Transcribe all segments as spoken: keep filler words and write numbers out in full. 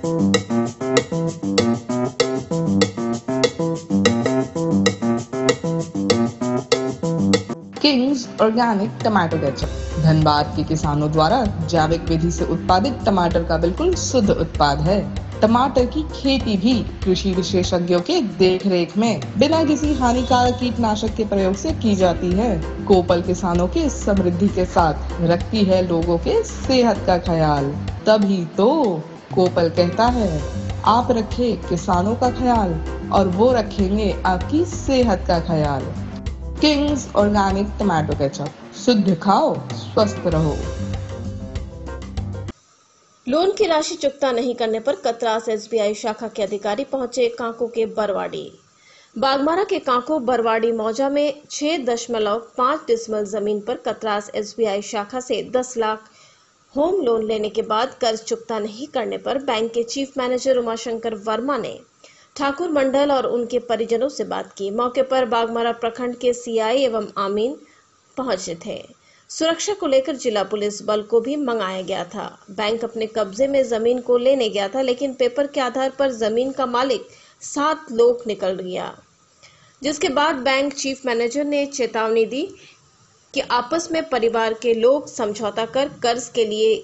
Kings organic tomato ketchup Dhanbad के किसानों द्वारा जैविक विधि से उत्पादित टमाटर का बिल्कुल शुद्ध उत्पाद है। टमाटर की खेती भी कृषि विशेषज्ञों के देखरेख में बिना किसी हानिकारक कीटनाशक के प्रयोग से की जाती है। कोपल किसानों के समृद्धि के साथ रखती है लोगों के सेहत का ख्याल। तभी तो कोपल कहता है, आप रखे किसानों का ख्याल और वो रखेंगे आपकी सेहत का ख्याल। किंग्स ऑर्गेनिक टमाटो केचप, शुद्ध खाओ स्वस्थ रहो। लोन की राशि चुकता नहीं करने पर कतरास एसबीआई शाखा के अधिकारी पहुंचे कांको के बरवाड़ी। बागमारा के कांको बरवाड़ी मौजा में छह दशमलव पाँच डिसमल जमीन पर कतरास एसबीआई शाखा से दस लाख होम लोन लेने के बाद कर्ज चुकता नहीं करने पर बैंक के चीफ मैनेजर उमाशंकर वर्मा ने ठाकुर मंडल और उनके परिजनों से बात की। मौके पर बागमारा प्रखंड के सीआई एवं आमीन पहुंचे थे। सुरक्षा को लेकर जिला पुलिस बल को भी मंगाया गया था। बैंक अपने कब्जे में जमीन को लेने गया था, लेकिन पेपर के आधार पर जमीन का मालिक सात लोग निकल गया, जिसके बाद बैंक चीफ मैनेजर ने चेतावनी दी कि आपस में परिवार के लोग समझौता कर कर्ज के लिए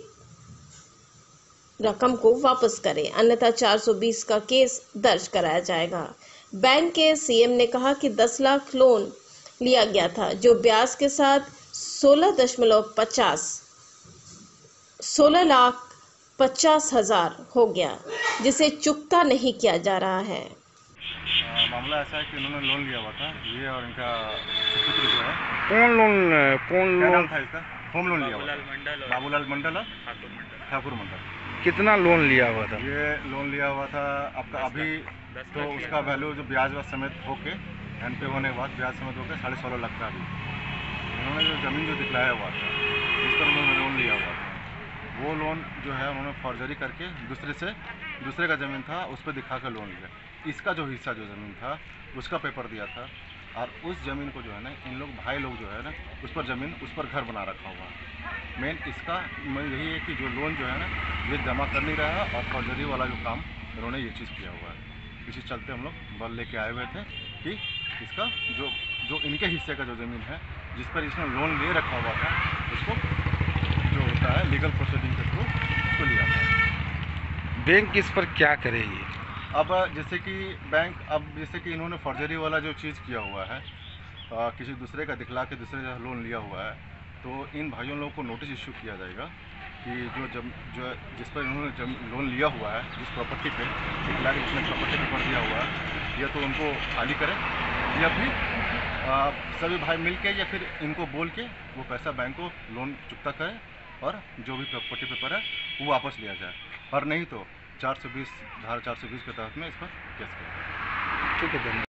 रकम को वापस करें, अन्यथा चार सौ बीस का केस दर्ज कराया जाएगा। बैंक के सीएम ने कहा कि दस लाख लोन लिया गया था, जो ब्याज के साथ सोलह दशमलव पचास सोलह लाख पचास हजार हो गया, जिसे चुकता नहीं किया जा रहा है। आ, मामला ऐसा है कि उन्होंने लोन लिया हुआ था, ये और इनका सुपुत्र जो है। कौन लोन कौन क्या लोन नाम था इसका? होम लोन लिया हुआ था। बाबूलाल मंडल और ठाकुर मंडल। कितना लोन लिया हुआ था? ये लोन लिया हुआ था आपका अभी तो उसका वैल्यू जो ब्याज व्याज समेत होके एन पे होने के बाद ब्याज समेत होकर साढ़े सोलह लाख का अभी उन्होंने जो ज़मीन जो दिखलाया हुआ था जिस पर उन्होंने लोन लिया हुआ था, वो लोन जो है उन्होंने फॉर्जरी करके दूसरे से दूसरे का ज़मीन था उस पर दिखा कर लोन लिया। इसका जो हिस्सा जो ज़मीन था उसका पेपर दिया था और उस ज़मीन को जो है ना इन लोग भाई लोग जो है ना उस पर ज़मीन उस पर घर बना रखा हुआ है। मेन इसका यही है कि जो लोन जो है ना ये जमा कर नहीं रहा है और फॉर्जरी वाला जो काम उन्होंने ये चीज़ किया हुआ है। इसी चलते हम लोग बल लेके आए हुए थे कि इसका जो जो इनके हिस्से का जो ज़मीन है जिस पर इसने लोन ले रखा हुआ था उसको जो होता है लीगल प्रोसीडिंग के थ्रू उसको लिया था। बैंक इस पर क्या करेगी? अब जैसे कि बैंक अब जैसे कि इन्होंने फॉर्जरी वाला जो चीज़ किया हुआ है आ, किसी दूसरे का दिखला के दूसरे का लोन लिया हुआ है, तो इन भाइयों लोगों को नोटिस इशू किया जाएगा कि जो जब जो जिस पर इन्होंने जब लोन लिया हुआ है जिस प्रॉपर्टी पे दिखला के जिसने प्रॉपर्टी पेपर दिया हुआ है या तो उनको खाली करें या फिर आ, सभी भाई मिल के या फिर इनको बोल के वो पैसा बैंक को लोन चुकता करें और जो भी प्रॉपर्टी पेपर है वो वापस लिया जाए, और नहीं तो चार सौ बीस धारा चार सौ बीस के तहत में इस पर केस करें। ठीक है, धन्यवाद।